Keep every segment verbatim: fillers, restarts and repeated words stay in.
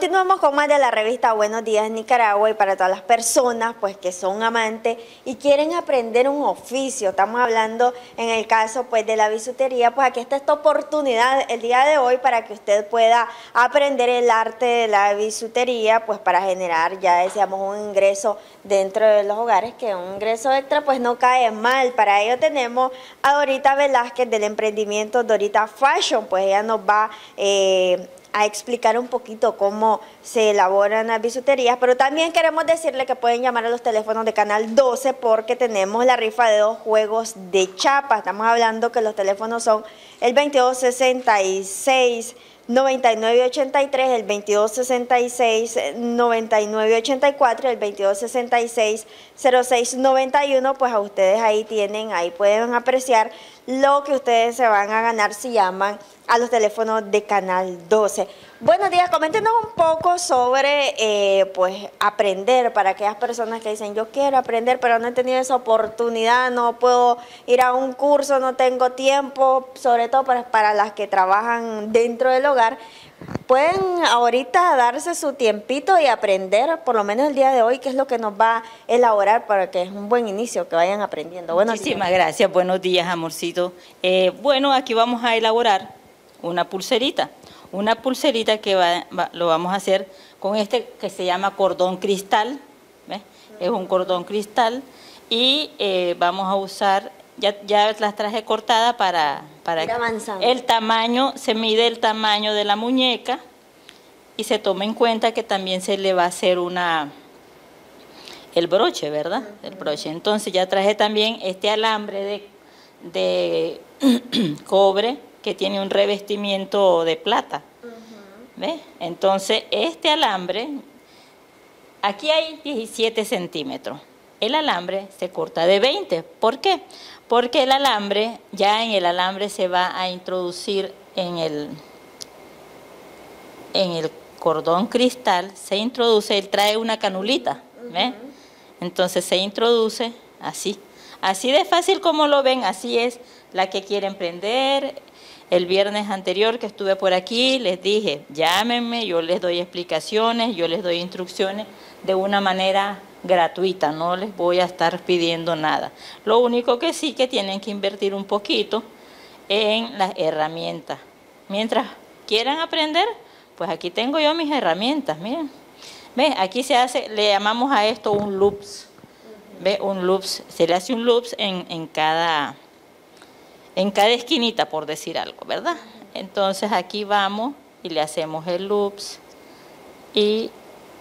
Continuamos con más de la revista Buenos Días Nicaragua, y para todas las personas pues que son amantes y quieren aprender un oficio, estamos hablando en el caso pues de la bisutería, pues aquí está esta oportunidad el día de hoy para que usted pueda aprender el arte de la bisutería, pues para generar, ya decíamos, un ingreso dentro de los hogares, que un ingreso extra pues no cae mal. Para ello tenemos a Dorita Velázquez del emprendimiento Dorita Fashion, pues ella nos va eh, a explicar un poquito cómo se elaboran las bisuterías, pero también queremos decirle que pueden llamar a los teléfonos de Canal doce porque tenemos la rifa de dos juegos de chapa. Estamos hablando que los teléfonos son el veintidós sesenta y seis noventa y nueve ochenta y tres, el veintidós sesenta y seis noventa y nueve ochenta y cuatro, el veintidós sesenta y seis cero seis noventa y uno. Pues a ustedes ahí tienen, ahí pueden apreciar lo que ustedes se van a ganar si llaman a los teléfonos de Canal doce. Buenos días, coméntenos un poco sobre eh, pues aprender, para aquellas personas que dicen yo quiero aprender pero no he tenido esa oportunidad, no puedo ir a un curso, no tengo tiempo, sobre todo para, para las que trabajan dentro del hogar. Pueden ahorita darse su tiempito y aprender, por lo menos el día de hoy, qué es lo que nos va a elaborar para que es un buen inicio, que vayan aprendiendo. Buenos Muchísimas días. gracias, buenos días, amorcito. Eh, bueno, aquí vamos a elaborar una pulserita, una pulserita que va, va, lo vamos a hacer con este que se llama cordón cristal, ¿ves? Es un cordón cristal y eh, vamos a usar, ya, ya las traje cortadas para, para el tamaño, se mide el tamaño de la muñeca y se toma en cuenta que también se le va a hacer una, el broche, ¿verdad? El broche. Entonces ya traje también este alambre de, de cobre, que tiene un revestimiento de plata, ¿ves? Entonces este alambre, aquí hay diecisiete centímetros, el alambre se corta de veinte, ¿por qué? Porque el alambre, ya en el alambre se va a introducir en el, en el cordón cristal, se introduce, él trae una canulita, ¿ves? Entonces se introduce así, así de fácil como lo ven, así es la que quiere emprender. El viernes anterior que estuve por aquí, les dije, llámenme, yo les doy explicaciones, yo les doy instrucciones de una manera gratuita, no les voy a estar pidiendo nada. Lo único que sí que tienen que invertir un poquito en las herramientas. Mientras quieran aprender, pues aquí tengo yo mis herramientas, miren. ¿Ves? Aquí se hace, le llamamos a esto un loops. ¿Ves? Un loops, se le hace un loops en, en cada... en cada esquinita, por decir algo, ¿verdad? Entonces aquí vamos y le hacemos el loops y...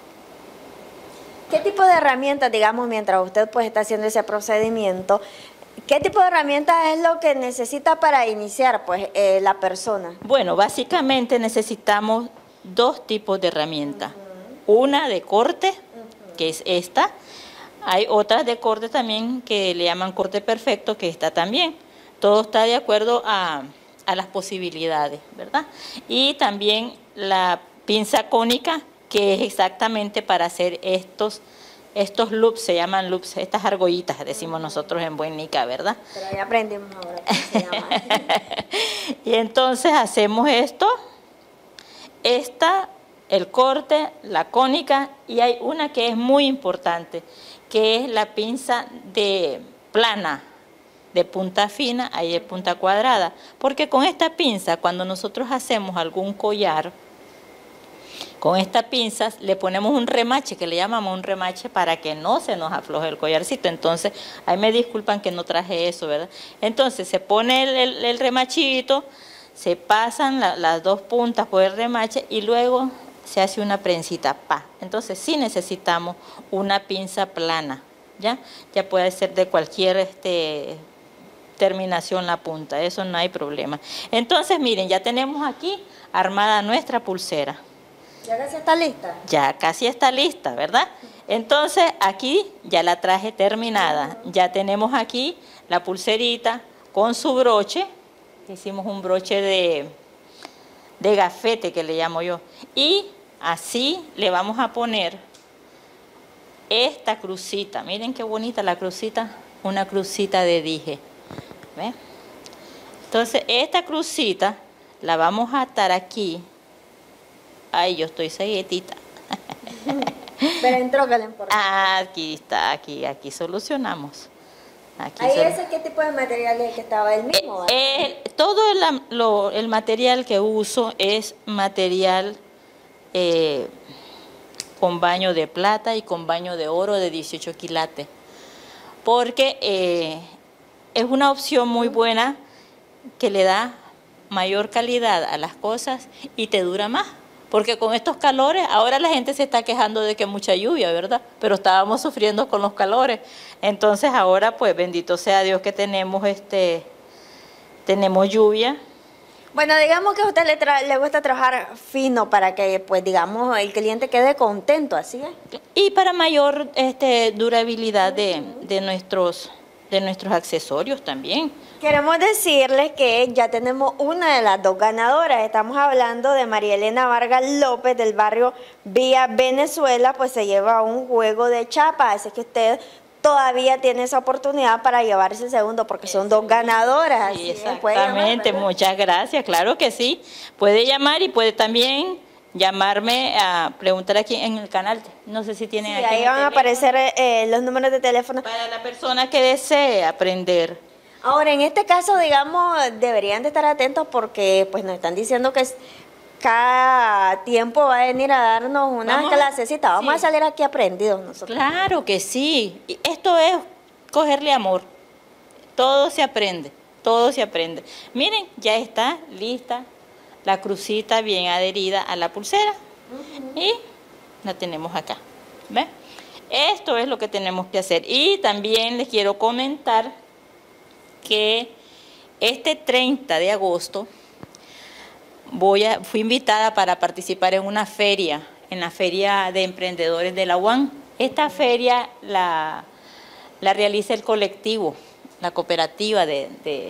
¿Qué tipo de herramientas, digamos, mientras usted pues está haciendo ese procedimiento, qué tipo de herramientas es lo que necesita para iniciar pues eh, la persona? Bueno, básicamente necesitamos dos tipos de herramientas. Uh-huh. Una de corte, uh-huh, que es esta. Hay otras de corte también que le llaman corte perfecto, que está también. Todo está de acuerdo a, a las posibilidades, ¿verdad? Y también la pinza cónica, que es exactamente para hacer estos, estos loops, se llaman loops, estas argollitas, decimos nosotros en Buen Nica, ¿verdad? Pero ya aprendimos ahora cómo se llama. Y entonces hacemos esto, esta, el corte, la cónica, y hay una que es muy importante, que es la pinza de plana, de punta fina, ahí de punta cuadrada, porque con esta pinza, cuando nosotros hacemos algún collar, con esta pinza le ponemos un remache, que le llamamos un remache, para que no se nos afloje el collarcito. Entonces, ahí me disculpan que no traje eso, ¿verdad? Entonces, se pone el, el, el remachito, se pasan la, las dos puntas por el remache y luego se hace una prensita, pa. Entonces, sí necesitamos una pinza plana, ¿ya? Ya puede ser de cualquier... este terminación la punta, eso no hay problema. Entonces, miren, ya tenemos aquí armada nuestra pulsera. ¿Ya casi está lista? Ya casi está lista, ¿verdad? Entonces, aquí ya la traje terminada. Ya tenemos aquí la pulserita con su broche. Hicimos un broche de, de gafete, que le llamo yo. Y así le vamos a poner esta crucita. Miren qué bonita la crucita, una crucita de dije. ¿Ve? Entonces esta crucita la vamos a atar aquí. Ay, yo estoy ceguetita. Pero entró que le importa. Ah, aquí está, aquí, aquí solucionamos. Aquí ¿Ahí solu- ese qué tipo de material es que estaba el mismo? ¿verdad? Eh, eh, todo el, am- lo- el material que uso es material eh, con baño de plata y con baño de oro de dieciocho quilates, porque eh, es una opción muy buena que le da mayor calidad a las cosas y te dura más. Porque con estos calores, ahora la gente se está quejando de que mucha lluvia, ¿verdad? Pero estábamos sufriendo con los calores. Entonces ahora, pues, bendito sea Dios que tenemos este, tenemos lluvia. Bueno, digamos que a usted le, tra- le gusta trabajar fino para que, pues, digamos, el cliente quede contento, ¿así es? Y para mayor este, durabilidad de, de, nuestros, de nuestros accesorios también. Queremos decirles que ya tenemos una de las dos ganadoras. Estamos hablando de María Elena Vargas López del barrio Vía Venezuela, pues se lleva un juego de chapa, así que usted todavía tiene esa oportunidad para llevarse el segundo porque son dos ganadoras. Sí, así es, puede llamar, exactamente, ¿verdad? muchas gracias, claro que sí. Puede llamar y puede también llamarme a preguntar aquí en el canal. No sé si tienen Sí, aquí ahí el van a teléfono. aparecer eh, los números de teléfono. Para la persona que desee aprender. Ahora, en este caso, digamos, deberían de estar atentos porque pues nos están diciendo que es- cada tiempo va a venir a darnos una Vamos a- clasecita. Vamos sí. a salir aquí aprendidos nosotros. Claro que sí. Y esto es cogerle amor. Todo se aprende, todo se aprende. Miren, ya está lista la crucita bien adherida a la pulsera. Y la tenemos acá. ¿Ve? Esto es lo que tenemos que hacer. Y también les quiero comentar que este treinta de agosto voy a, fui invitada para participar en una feria, en la Feria de Emprendedores de la U A M. Esta feria la, la realiza el colectivo, la cooperativa de, de,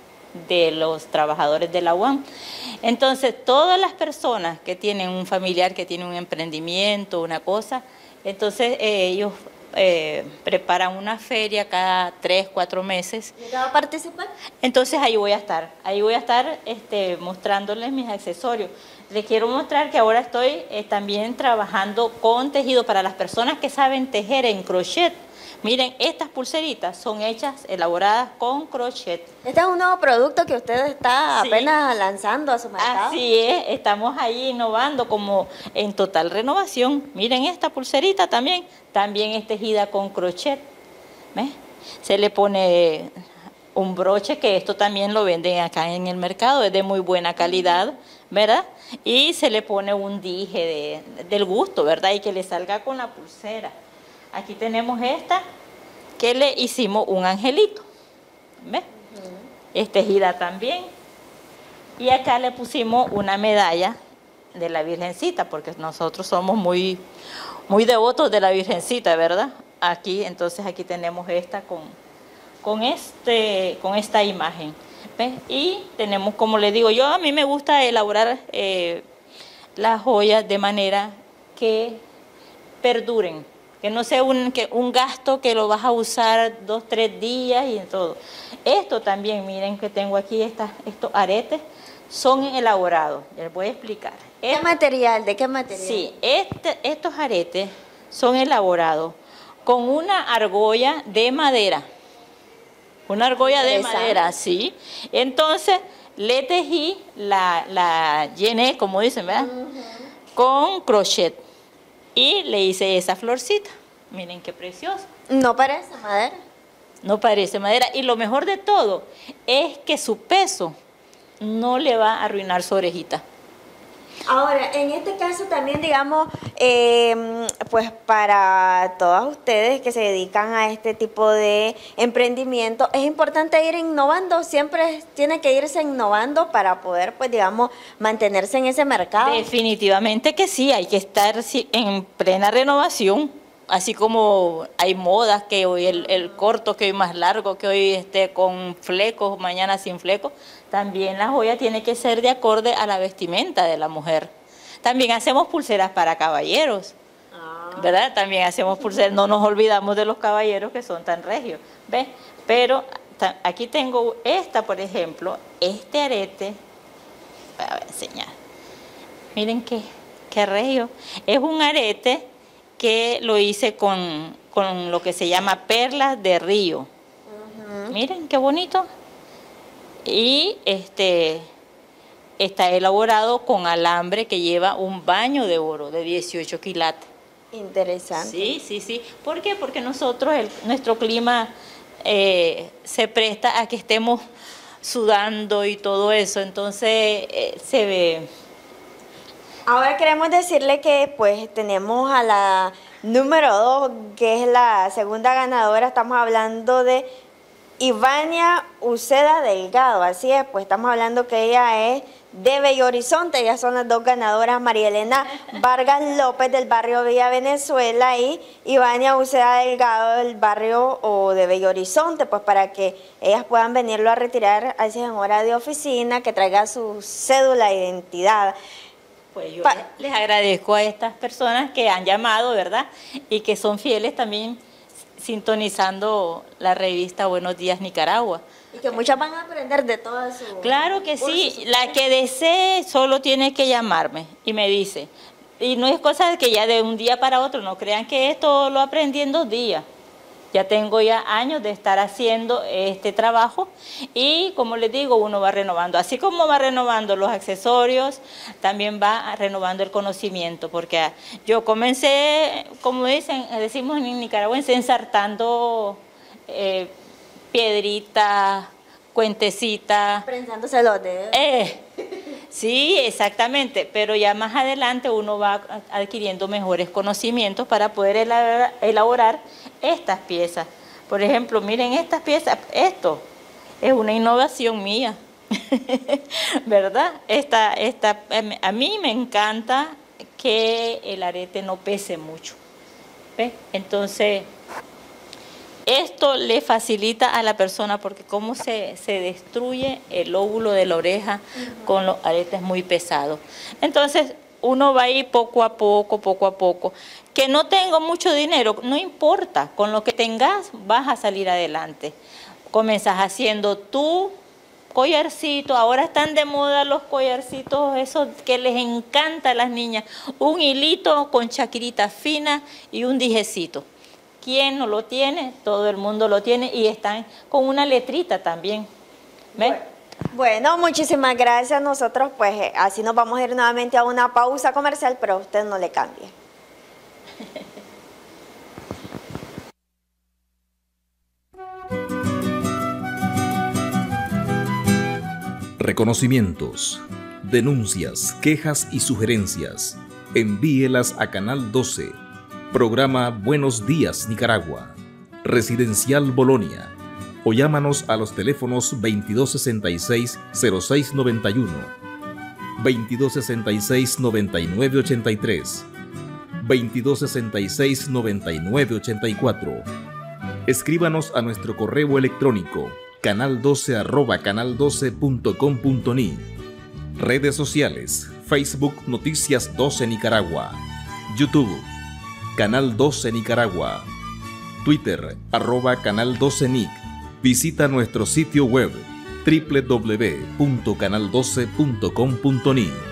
de los trabajadores de la U A M. Entonces, todas las personas que tienen un familiar que tiene un emprendimiento, una cosa, entonces eh, ellos eh, preparan una feria cada tres, cuatro meses. ¿Y va a participar? Entonces ahí voy a estar, ahí voy a estar este, mostrándoles mis accesorios. Les quiero mostrar que ahora estoy eh, también trabajando con tejido para las personas que saben tejer en crochet. Miren, estas pulseritas son hechas, elaboradas con crochet. Este es un nuevo producto que usted está Sí. apenas lanzando a su mercado. Así es, estamos ahí innovando como en total renovación. Miren esta pulserita también, también es tejida con crochet. ¿Ves? Se le pone un broche, que esto también lo venden acá en el mercado, es de muy buena calidad, ¿verdad? Y se le pone un dije de, del gusto, ¿verdad? Y que le salga con la pulsera. Aquí tenemos esta, que le hicimos un angelito, ¿ves? Es tejida también. Y acá le pusimos una medalla de la Virgencita, porque nosotros somos muy, muy devotos de la Virgencita, ¿verdad? Aquí, entonces aquí tenemos esta con, con, este, con esta imagen, ¿ves? Y tenemos, como le digo, yo a mí me gusta elaborar eh, las joyas de manera que perduren, que no sea un, que un gasto que lo vas a usar dos, tres días y en todo. Esto también, miren que tengo aquí estas, estos aretes, son elaborados, les voy a explicar. ¿Qué Este- material? ¿De qué material? Sí, este, estos aretes son elaborados con una argolla de madera. Una argolla de Interesante. madera, sí. Entonces le tejí, la, la llené, como dicen, ¿verdad? Con crochet. Y le hice esa florcita. Miren qué precioso. No parece madera. No parece madera. Y lo mejor de todo es que su peso no le va a arruinar su orejita. Ahora, en este caso también, digamos, eh, pues para todas ustedes que se dedican a este tipo de emprendimiento, es importante ir innovando, siempre tiene que irse innovando para poder, pues, digamos, mantenerse en ese mercado. Definitivamente que sí, hay que estar sí, en plena renovación. Así como hay modas, que hoy el, el corto, que hoy más largo, que hoy esté con flecos, mañana sin flecos, también la joya tiene que ser de acorde a la vestimenta de la mujer. También hacemos pulseras para caballeros, ¿verdad? También hacemos pulseras, no nos olvidamos de los caballeros que son tan regios, ¿ves? Pero ta- aquí tengo esta, por ejemplo, este arete, voy a enseñar. Miren qué, qué regio. Es un arete que lo hice con, con lo que se llama perlas de río. Uh-huh. Miren qué bonito. Y este está elaborado con alambre que lleva un baño de oro de dieciocho quilates. Interesante. Sí, sí, sí. ¿Por qué? Porque nosotros, el, nuestro clima eh, se presta a que estemos sudando y todo eso, entonces eh, se ve. Ahora queremos decirle que pues tenemos a la número dos, que es la segunda ganadora. Estamos hablando de Ivania Uceda Delgado, así es, pues estamos hablando que ella es de Bello Horizonte. Ellas son las dos ganadoras, María Elena Vargas López del barrio Villa Venezuela y Ivania Uceda Delgado del barrio o de Bello Horizonte, pues para que ellas puedan venirlo a retirar así en hora de oficina, que traiga su cédula de identidad. Pues yo pa les agradezco a estas personas que han llamado, ¿verdad? Y que son fieles también sintonizando la revista Buenos Días Nicaragua. Y que muchas van a aprender de todo eso. Claro que sí, la que desee solo tiene que llamarme y me dice. Y no es cosa de que ya de un día para otro, no crean que esto lo aprendí en dos días. Ya tengo ya años de estar haciendo este trabajo y como les digo, uno va renovando. Así como va renovando los accesorios, también va renovando el conocimiento, porque yo comencé, como dicen, decimos en nicaragüense, ensartando eh, piedritas, cuentecitas. Prensándose los dedos. Eh, sí, exactamente, pero ya más adelante uno va adquiriendo mejores conocimientos para poder elaborar, elaborar estas piezas. Por ejemplo, miren estas piezas, esto es una innovación mía, ¿verdad? Esta, esta, a mí me encanta que el arete no pese mucho, ¿ves? Entonces, esto le facilita a la persona porque cómo se, se destruye el lóbulo de la oreja uh-huh. con los aretes muy pesados. Entonces, uno va a ir poco a poco, poco a poco. Que no tengo mucho dinero, no importa, con lo que tengas vas a salir adelante. Comienzas haciendo tu collarcito, ahora están de moda los collarcitos, esos que les encanta a las niñas. Un hilito con chaquirita fina y un dijecito. ¿Quién no lo tiene? Todo el mundo lo tiene y están con una letrita también. ¿Ven? Bueno, muchísimas gracias. Nosotros pues así nos vamos a ir nuevamente a una pausa comercial, pero a usted no le cambie. Reconocimientos, denuncias, quejas y sugerencias. Envíelas a Canal doce. Programa Buenos Días Nicaragua, Residencial Bolonia, o llámanos a los teléfonos veintidós sesenta y seis, cero seis noventa y uno, veintidós sesenta y seis, noventa y nueve ochenta y tres, veintidós sesenta y seis, noventa y nueve ochenta y cuatro. Escríbanos a nuestro correo electrónico canal doce arroba canal doce punto com punto ni. Redes sociales: Facebook Noticias doce Nicaragua, YouTube Canal doce Nicaragua, Twitter arroba Canal doce Nic. Visita nuestro sitio web doble u doble u doble u punto canal doce punto com punto ni.